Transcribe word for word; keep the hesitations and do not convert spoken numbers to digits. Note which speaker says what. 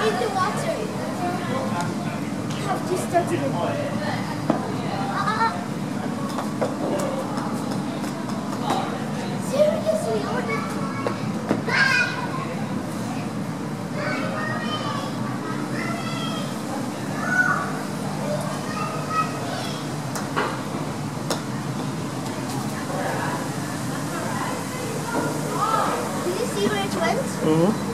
Speaker 1: in the water. Have just started it. Ah, seriously, what the... Did you see where it went?
Speaker 2: Mm-hmm.